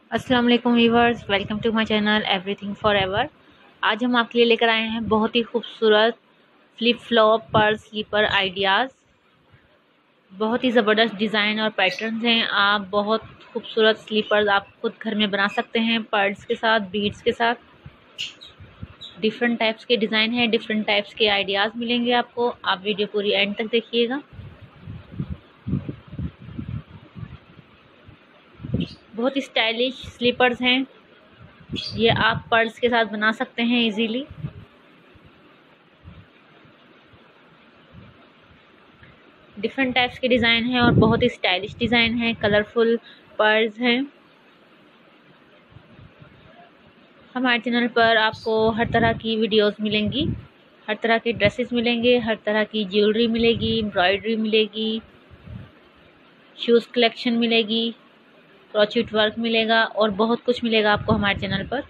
अस्सलाम वालेकुम viewers, welcome to my channel everything for ever. आज हम आपके लिए लेकर आए हैं बहुत ही खूबसूरत फ्लिप फ्लॉप पर स्लीपर आइडियाज़। बहुत ही ज़बरदस्त डिज़ाइन और पैटर्न्स हैं। आप बहुत खूबसूरत स्लीपर्स आप खुद घर में बना सकते हैं, पर्ल्स के साथ, बीड्स के साथ। डिफरेंट टाइप्स के डिज़ाइन हैं, डिफरेंट टाइप्स के आइडियाज़ मिलेंगे आपको। आप वीडियो पूरी एंड तक देखिएगा। बहुत ही स्टाइलिश स्लीपर्स हैं, ये आप पर्ल्स के साथ बना सकते हैं इजीली। डिफरेंट टाइप्स के डिज़ाइन हैं और बहुत ही स्टाइलिश डिज़ाइन है, कलरफुल पर्ल्स हैं। हमारे चैनल पर आपको हर तरह की वीडियोस मिलेंगी, हर तरह के ड्रेसेस मिलेंगे, हर तरह की ज्वेलरी मिलेगी, एम्ब्रॉयडरी मिलेगी, शूज़ कलेक्शन मिलेगी, क्रोचेट वर्क मिलेगा और बहुत कुछ मिलेगा आपको हमारे चैनल पर।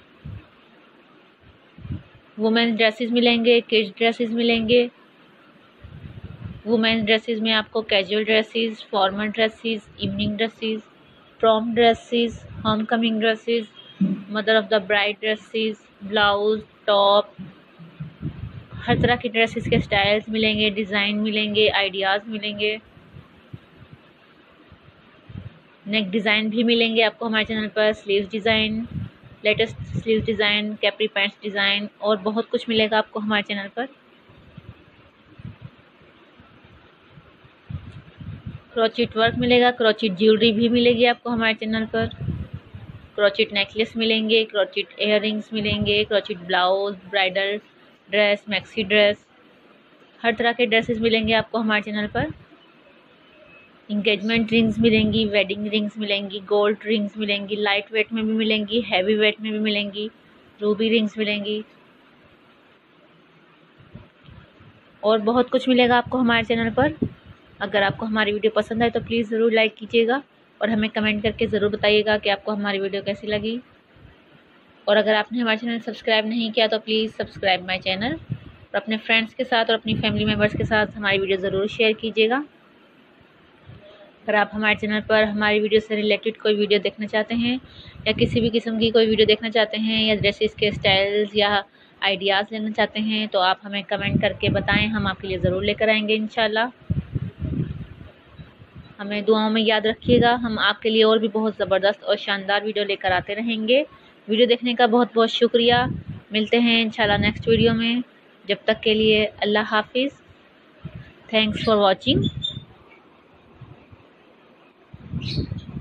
वुमेन्स ड्रेसेस मिलेंगे, किड्स ड्रेसेस मिलेंगे। वुमेन्स ड्रेसेस में आपको casual dresses, formal dresses, evening dresses, prom dresses, home coming dresses, mother of the bride dresses, blouse, top, हर तरह के ड्रेसेस के स्टाइल्स मिलेंगे, डिज़ाइन मिलेंगे, आइडियाज़ मिलेंगे। नेक डिज़ाइन भी मिलेंगे आपको हमारे चैनल पर, sleeves design, latest sleeve design, capri pants design और बहुत कुछ मिलेगा आपको हमारे चैनल पर। क्रोचेट वर्क मिलेगा, क्रोचेट ज्वेलरी भी मिलेगी आपको हमारे चैनल पर। क्रोचेट नेकलेस मिलेंगे, क्रोचेट इयररिंग्स मिलेंगे, crochet blouse, bridal dress, maxi dress, हर तरह के ड्रेसेस मिलेंगे आपको हमारे चैनल पर। इंगेजमेंट रिंग्स मिलेंगी, वेडिंग रिंग्स मिलेंगी, गोल्ड रिंग्स मिलेंगी, लाइट वेट में भी मिलेंगी, हैवी वेट में भी मिलेंगी, रूबी रिंग्स मिलेंगी और बहुत कुछ मिलेगा आपको हमारे चैनल पर। अगर आपको हमारी वीडियो पसंद आए तो प्लीज़ ज़रूर लाइक कीजिएगा और हमें कमेंट करके ज़रूर बताइएगा कि आपको हमारी वीडियो कैसी लगी। और अगर आपने हमारे चैनल सब्सक्राइब नहीं किया तो प्लीज़ सब्सक्राइब माय चैनल और अपने फ्रेंड्स के साथ और अपनी फैमिली मेम्बर्स के साथ हमारी वीडियो ज़रूर शेयर कीजिएगा। अगर आप हमारे चैनल पर हमारी वीडियो से रिलेटेड कोई वीडियो देखना चाहते हैं या किसी भी किस्म की कोई वीडियो देखना चाहते हैं या ड्रेसेस के स्टाइल्स या आइडियाज़ लेना चाहते हैं तो आप हमें कमेंट करके बताएं, हम आपके लिए ज़रूर लेकर आएंगे इंशाल्लाह। हमें दुआओं में याद रखिएगा, हम आपके लिए और भी बहुत ज़बरदस्त और शानदार वीडियो लेकर आते रहेंगे। वीडियो देखने का बहुत बहुत शुक्रिया। मिलते हैं इंशाल्लाह नेक्स्ट वीडियो में। जब तक के लिए अल्लाह हाफिज़। Thanks for watching.